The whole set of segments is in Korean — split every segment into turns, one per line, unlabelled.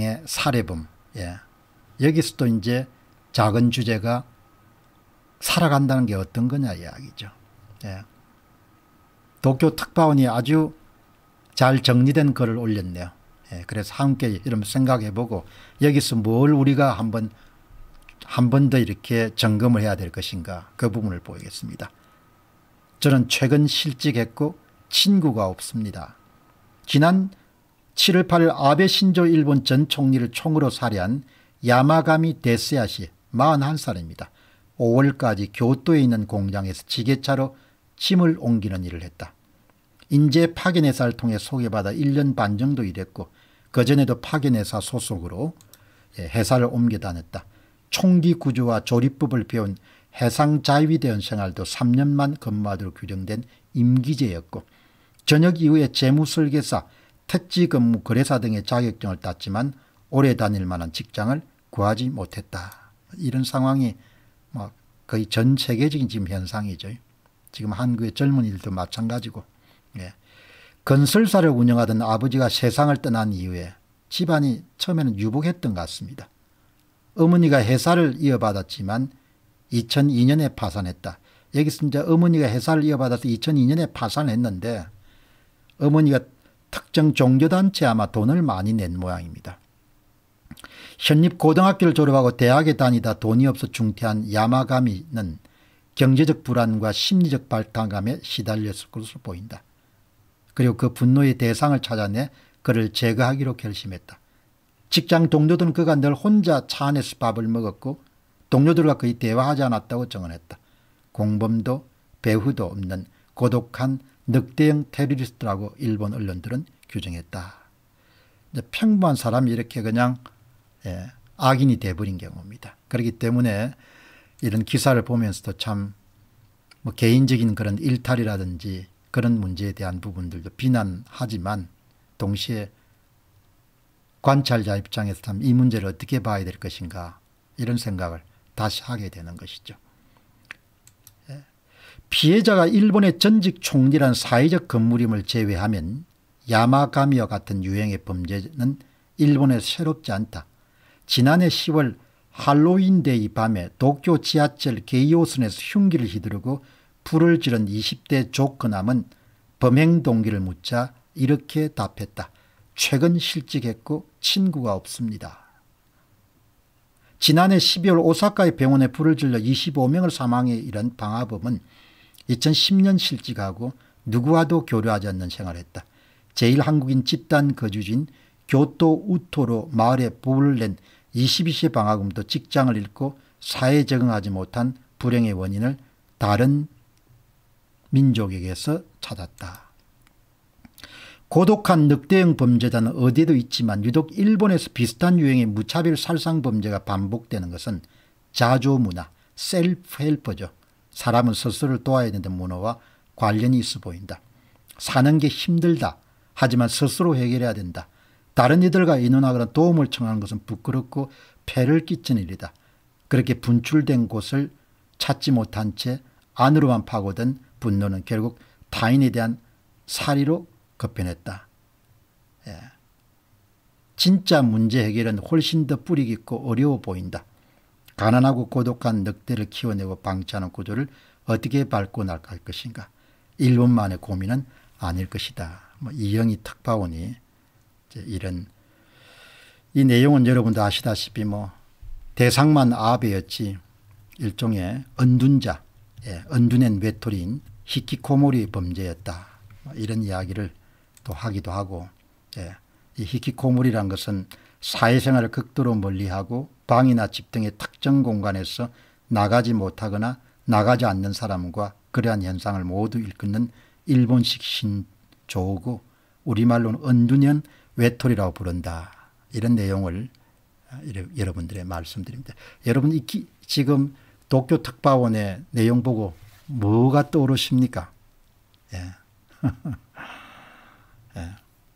가정의 살해범. 예. 여기서도 이제 작은 주제가 살아간다는 게 어떤 거냐 이야기죠. 예. 도쿄 특파원이 아주 잘 정리된 글을 올렸네요. 예. 그래서 함께 이런 생각해보고 여기서 뭘 우리가 한 번 더 이렇게 점검을 해야 될 것인가, 그 부분을 보이겠습니다. 저는 최근 실직했고 친구가 없습니다. 지난 7월 8일 아베 신조 일본 전 총리를 총으로 살해한 야마가미 데스야시 41살입니다. 5월까지 교토에 있는 공장에서 지게차로 짐을 옮기는 일을 했다. 인재 파견회사를 통해 소개받아 1년 반 정도 일했고 그전에도 파견회사 소속으로 회사를 옮겨 다녔다. 총기 구조와 조립법을 배운 해상자위대원 생활도 3년만 근무하도록 규정된 임기제였고 전역 이후에 재무설계사, 택지근무 거래사 등의 자격증을 땄지만 오래 다닐 만한 직장을 구하지 못했다. 이런 상황이 뭐 거의 전 세계적인 지금 현상이죠. 지금 한국의 젊은이들도 마찬가지고. 예. 건설사를 운영하던 아버지가 세상을 떠난 이후에 집안이 처음에는 유복했던 것 같습니다. 어머니가 회사를 이어받았지만 2002년에 파산했다. 여기서 이제 어머니가 회사를 이어받아서 2002년에 파산을 했는데 어머니가 특정 종교단체에 아마 돈을 많이 낸 모양입니다. 현립 고등학교를 졸업하고 대학에 다니다 돈이 없어 중퇴한 야마가미는 경제적 불안과 심리적 발탄감에 시달렸을 것으로 보인다. 그리고 그 분노의 대상을 찾아내 그를 제거하기로 결심했다. 직장 동료들은 그가 늘 혼자 차 안에서 밥을 먹었고 동료들과 거의 대화하지 않았다고 증언했다. 공범도 배후도 없는 고독한 늑대형 테러리스트라고 일본 언론들은 규정했다. 평범한 사람이 이렇게 그냥 악인이 돼버린 경우입니다. 그렇기 때문에 이런 기사를 보면서도 참 뭐 개인적인 그런 일탈이라든지 그런 문제에 대한 부분들도 비난하지만 동시에 관찰자 입장에서 참 이 문제를 어떻게 봐야 될 것인가 이런 생각을 다시 하게 되는 것이죠. 피해자가 일본의 전직 총리란 사회적 건물임을 제외하면 야마가미와 같은 유형의 범죄는 일본에서 새롭지 않다. 지난해 10월 할로윈데이 밤에 도쿄 지하철 게이오선에서 흉기를 휘두르고 불을 지른 20대 조커남은 범행 동기를 묻자 이렇게 답했다. 최근 실직했고 친구가 없습니다. 지난해 12월 오사카의 병원에 불을 질러 25명을 사망에 이른 방화범은 2010년 실직하고 누구와도 교류하지 않는 생활을 했다. 제1한국인 집단 거주지인 교토 우토로 마을에 불을 낸 22세 방화범도 직장을 잃고 사회에 적응하지 못한 불행의 원인을 다른 민족에게서 찾았다. 고독한 늑대형 범죄자는 어디에도 있지만 유독 일본에서 비슷한 유형의 무차별 살상 범죄가 반복되는 것은 자조 문화, 셀프 헬퍼죠. 사람은 스스로를 도와야 되는 문화와 관련이 있어 보인다. 사는 게 힘들다. 하지만 스스로 해결해야 된다. 다른 이들과 의논하거나 도움을 청하는 것은 부끄럽고 폐를 끼치는 일이다. 그렇게 분출된 곳을 찾지 못한 채 안으로만 파고든 분노는 결국 타인에 대한 살의로 급변했다. 예. 진짜 문제 해결은 훨씬 더 뿌리 깊고 어려워 보인다. 가난하고 고독한 늑대를 키워내고 방치하는 구조를 어떻게 밟고 나갈 것인가. 일본만의 고민은 아닐 것이다. 뭐 이영희 특파원이 이런 이 내용은 여러분도 아시다시피 뭐 대상만 아베였지 일종의 언둔자, 언둔엔 외톨이인 히키코모리 범죄였다. 이런 이야기를 또 하기도 하고, 이 히키코모리란 것은 사회생활을 극도로 멀리하고 방이나 집 등의 특정 공간에서 나가지 못하거나 나가지 않는 사람과 그러한 현상을 모두 일컫는 일본식 신조어고 우리말로는 언둔형 외톨이라고 부른다. 이런 내용을 여러분들의 말씀드립니다. 여러분 지금 도쿄 특파원의 내용 보고 뭐가 떠오르십니까? 예. 예.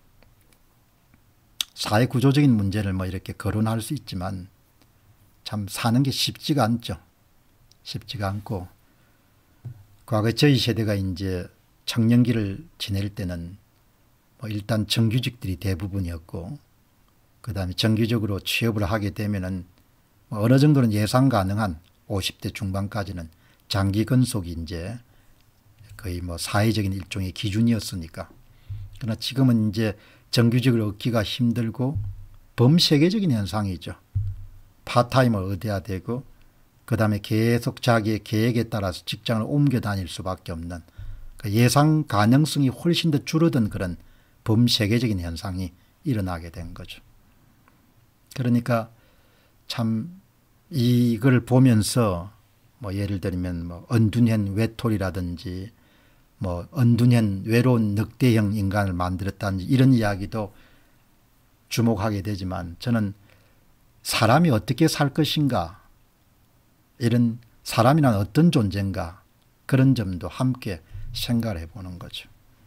사회 구조적인 문제를 뭐 이렇게 거론할 수 있지만 참 사는 게 쉽지가 않죠. 쉽지가 않고 과거 저희 세대가 이제 청년기를 지낼 때는 뭐 일단 정규직들이 대부분이었고 그다음에 정기적으로 취업을 하게 되면은 어느 정도는 예상 가능한 50대 중반까지는 장기 근속이 이제 거의 뭐 사회적인 일종의 기준이었으니까. 그러나 지금은 이제 정규직을 얻기가 힘들고 범세계적인 현상이죠. 파타임을 얻어야 되고 그다음에 계속 자기의 계획에 따라서 직장을 옮겨 다닐 수밖에 없는, 그러니까 예상 가능성이 훨씬 더 줄어든 그런 범세계적인 현상이 일어나게 된 거죠. 그러니까 참 이걸 보면서 뭐 예를 들면 뭐 언둔현 외톨이라든지 뭐 언둔현 외로운 늑대형 인간을 만들었다든지 이런 이야기도 주목하게 되지만, 저는 사람이 어떻게 살 것인가, 이런 사람이란 어떤 존재인가, 그런 점도 함께 생각을 해보는 거죠.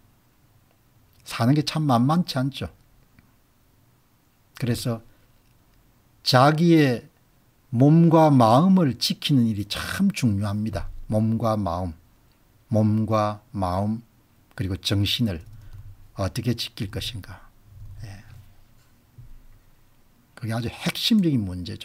사는 게 참 만만치 않죠. 그래서 자기의 몸과 마음을 지키는 일이 참 중요합니다. 몸과 마음 그리고 정신을 어떻게 지킬 것인가. 그게 아주 핵심적인 문제죠.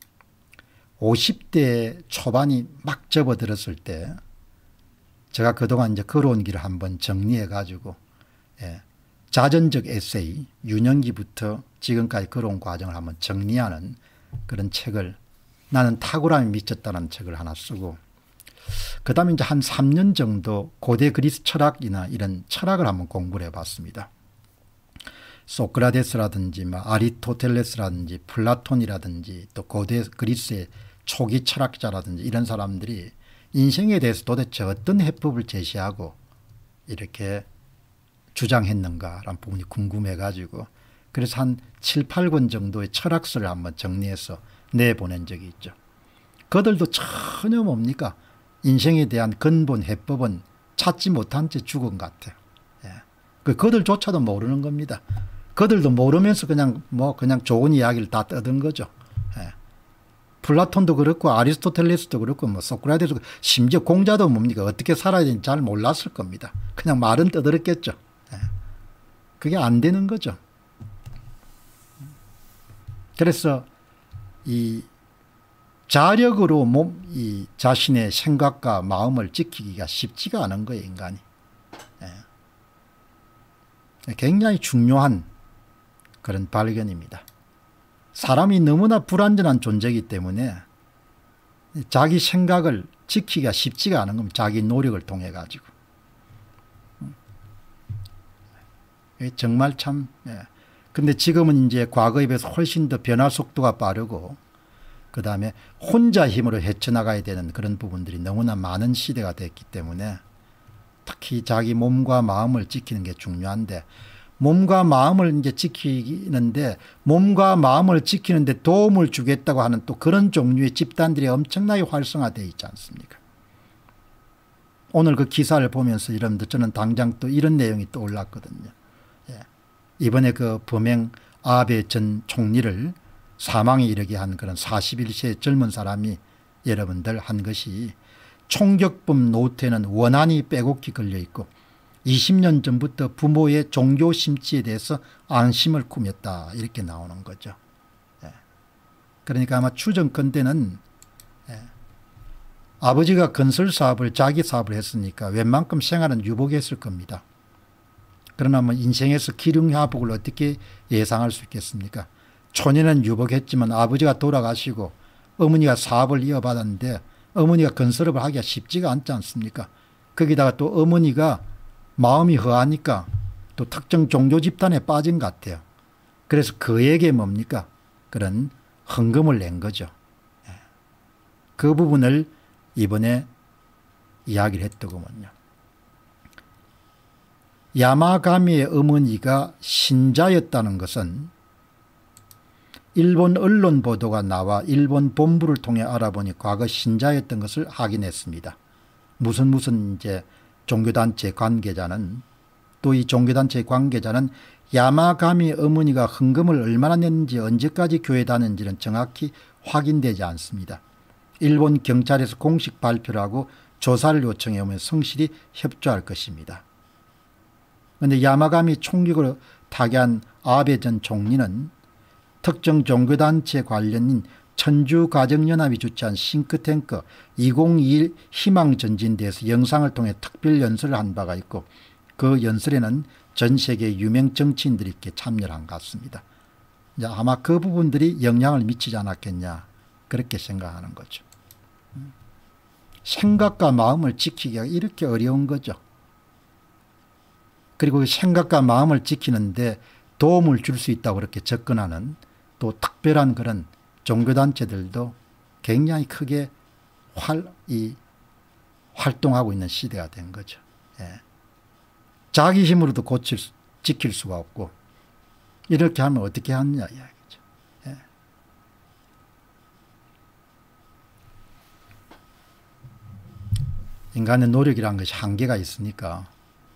50대 초반이 막 접어들었을 때 제가 그동안 이제 걸어온 길을 한번 정리해 가지고 자전적 에세이, 유년기부터 지금까지 걸어온 과정을 한번 정리하는 그런 책을, 나는 탁월함에 미쳤다는 책을 하나 쓰고, 그 다음에 이제 한 3년 정도 고대 그리스 철학이나 이런 철학을 한번 공부를 해봤습니다. 소크라테스라든지 아리스토텔레스라든지 플라톤이라든지 또 고대 그리스의 초기 철학자라든지 이런 사람들이 인생에 대해서 도대체 어떤 해법을 제시하고 이렇게 주장했는가라는 부분이 궁금해 가지고, 그래서 한 7, 8권 정도의 철학서를 한번 정리해서 내보낸 적이 있죠. 그들도 전혀 뭡니까? 인생에 대한 근본 해법은 찾지 못한 채 죽은 것 같아요. 그들조차도 모르는 겁니다. 그들도 모르면서 그냥 좋은 이야기를 다 떠든 거죠. 플라톤도 그렇고 아리스토텔레스도 그렇고 소크라테스도, 심지어 공자도 뭡니까? 어떻게 살아야 되는지 잘 몰랐을 겁니다. 그냥 말은 떠들었겠죠. 그게 안 되는 거죠. 그래서 이 자력으로 이 자신의 생각과 마음을 지키기가 쉽지가 않은 거예요, 인간이. 굉장히 중요한 그런 발견입니다. 사람이 너무나 불완전한 존재이기 때문에 자기 생각을 지키기가 쉽지가 않은 겁니다. 자기 노력을 통해 가지고. 정말 참. 근데 지금은 이제 과거에 비해서 훨씬 더 변화 속도가 빠르고, 그 다음에 혼자 힘으로 헤쳐나가야 되는 그런 부분들이 너무나 많은 시대가 됐기 때문에 특히 자기 몸과 마음을 지키는 게 중요한데, 몸과 마음을 이제 지키는데, 몸과 마음을 지키는데 도움을 주겠다고 하는 또 그런 종류의 집단들이 엄청나게 활성화되어 있지 않습니까? 오늘 그 기사를 보면서 여러분들, 저는 당장 또 이런 내용이 또 올랐거든요. 이번에 그 범행 아베 전 총리를 사망에 이르게 한 그런 41세 젊은 사람이 여러분들 한 것이, 총격범 노트에는 원한이 빼곡히 걸려 있고 20년 전부터 부모의 종교 심취에 대해서 안심을 꾸몄다, 이렇게 나오는 거죠. 그러니까 아마 추정컨대는 아버지가 건설 사업을, 자기 사업을 했으니까 웬만큼 생활은 유복했을 겁니다. 그러나 뭐 인생에서 기륭야복을 어떻게 예상할 수 있겠습니까? 초년은 유복했지만 아버지가 돌아가시고 어머니가 사업을 이어받았는데 어머니가 건설업을 하기가 쉽지가 않지 않습니까? 거기다가 또 어머니가 마음이 허하니까 또 특정 종교 집단에 빠진 것 같아요. 그래서 그에게 뭡니까? 그런 헌금을 낸 거죠. 그 부분을 이번에 이야기를 했더구먼요. 야마가미의 어머니가 신자였다는 것은 일본 언론 보도가 나와 일본 본부를 통해 알아보니 과거 신자였던 것을 확인했습니다. 무슨 이제 종교단체 관계자는, 또 이 종교단체 관계자는 야마가미 어머니가 헌금을 얼마나 냈는지, 언제까지 교회 다녔는지는 정확히 확인되지 않습니다. 일본 경찰에서 공식 발표를 하고 조사를 요청해 오면 성실히 협조할 것입니다. 그런데 야마가미 총격으로 타계한 아베 전 총리는 특정 종교단체 관련인 천주가정연합이 주최한 싱크탱크 2021 희망전진대에서 영상을 통해 특별 연설을 한 바가 있고 그 연설에는 전 세계 유명 정치인들이 이렇게 참여를 한 것 같습니다. 이제 아마 그 부분들이 영향을 미치지 않았겠냐 그렇게 생각하는 거죠. 생각과 마음을 지키기가 이렇게 어려운 거죠. 그리고 생각과 마음을 지키는데 도움을 줄 수 있다고 그렇게 접근하는 또 특별한 그런 종교단체들도 굉장히 크게 활동하고 있는 시대가 된 거죠. 예. 자기 힘으로도 지킬 수가 없고 이렇게 하면 어떻게 하느냐 이야기죠. 예. 인간의 노력이라는 것이 한계가 있으니까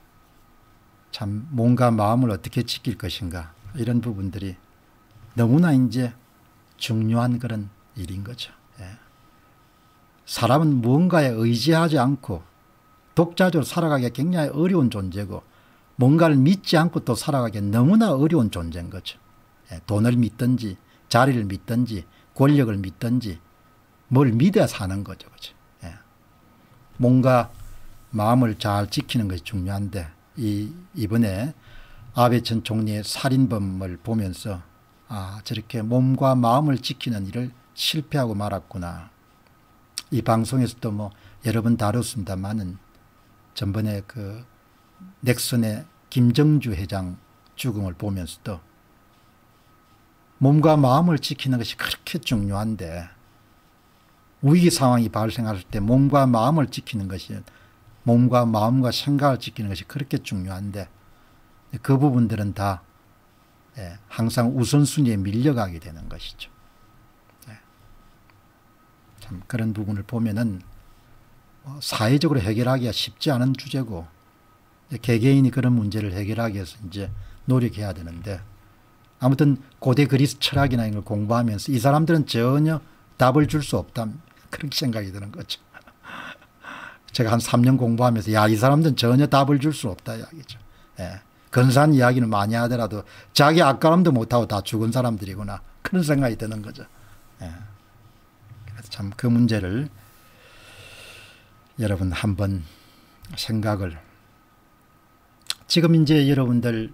참 몸과 마음을 어떻게 지킬 것인가 이런 부분들이 너무나 이제 중요한 그런 일인 거죠. 예. 사람은 무언가에 의지하지 않고 독자적으로 살아가기 굉장히 어려운 존재고 뭔가를 믿지 않고 또 살아가기 너무나 어려운 존재인 거죠. 예. 돈을 믿든지 자리를 믿든지 권력을 믿든지 뭘 믿어야 사는 거죠. 그죠? 예. 뭔가 마음을 잘 지키는 것이 중요한데 이번에 아베 전 총리의 살인범을 보면서 저렇게 몸과 마음을 지키는 일을 실패하고 말았구나. 이 방송에서도 뭐 여러 번 다뤘습니다만은 전번에 그 넥슨의 김정주 회장 죽음을 보면서도 몸과 마음을 지키는 것이 그렇게 중요한데 위기 상황이 발생할 때 몸과 마음을 지키는 것이 몸과 마음과 생각을 지키는 것이 그렇게 중요한데 그 부분들은 다 항상 우선순위에 밀려가게 되는 것이죠. 참 그런 부분을 보면은 사회적으로 해결하기가 쉽지 않은 주제고 개개인이 그런 문제를 해결하기 위해서 이제 노력해야 되는데 아무튼 고대 그리스 철학이나 이런 걸 공부하면서 이 사람들은 전혀 답을 줄 수 없다 그렇게 생각이 드는 거죠. 제가 한 3년 공부하면서 이 사람들은 전혀 답을 줄 수 없다 이야기죠. 예. 근사한 이야기는 많이 하더라도 자기 앞가림도 못하고 다 죽은 사람들이구나 그런 생각이 드는 거죠. 예. 그래서 참 그 문제를 여러분 한번 생각을 지금 이제 여러분들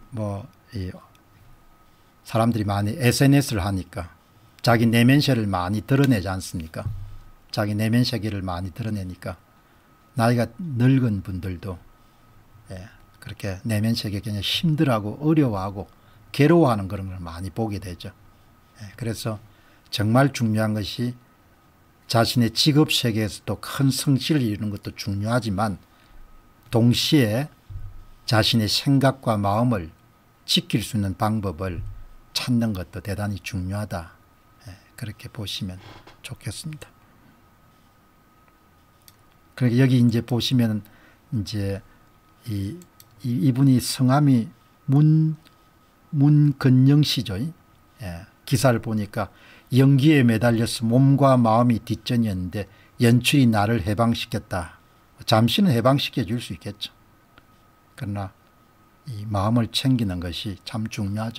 사람들이 많이 SNS를 하니까 자기 내면 세계를 많이 드러내지 않습니까? 자기 내면 세계를 많이 드러내니까 나이가 늙은 분들도 그렇게 내면 세계 그냥 힘들어하고 어려워하고 괴로워하는 그런 걸 많이 보게 되죠. 그래서 정말 중요한 것이 자신의 직업 세계에서도 큰 성취를 이루는 것도 중요하지만 동시에 자신의 생각과 마음을 지킬 수 있는 방법을 찾는 것도 대단히 중요하다. 그렇게 보시면 좋겠습니다. 그러니까 여기 이제 보시면 이제 이분이 성함이 문근영 씨죠. 기사를 보니까 연기에 매달려서 몸과 마음이 뒷전이었는데 연출이 나를 해방시켰다. 잠시는 해방시켜 줄 수 있겠죠. 그러나 이 마음을 챙기는 것이 참 중요하죠.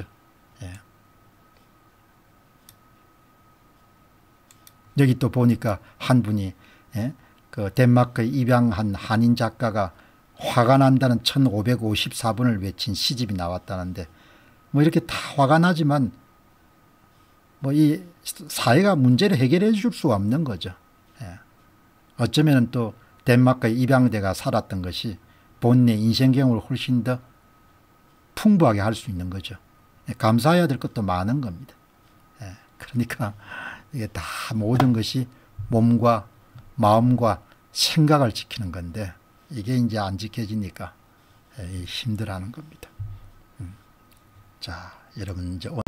여기 또 보니까 한 분이 그 덴마크에 입양한 한인 작가가 화가 난다는 1554번을 외친 시집이 나왔다는데 뭐 이렇게 다 화가 나지만 뭐 이 사회가 문제를 해결해 줄 수가 없는 거죠. 어쩌면 또 덴마크에 입양대가 살았던 것이 본인의 인생 경험을 훨씬 더 풍부하게 할 수 있는 거죠. 감사해야 될 것도 많은 겁니다. 그러니까 이게 다 모든 것이 몸과 마음과 생각을 지키는 건데 이게 이제 안 지켜지니까 힘들어하는 겁니다. 자, 여러분 이제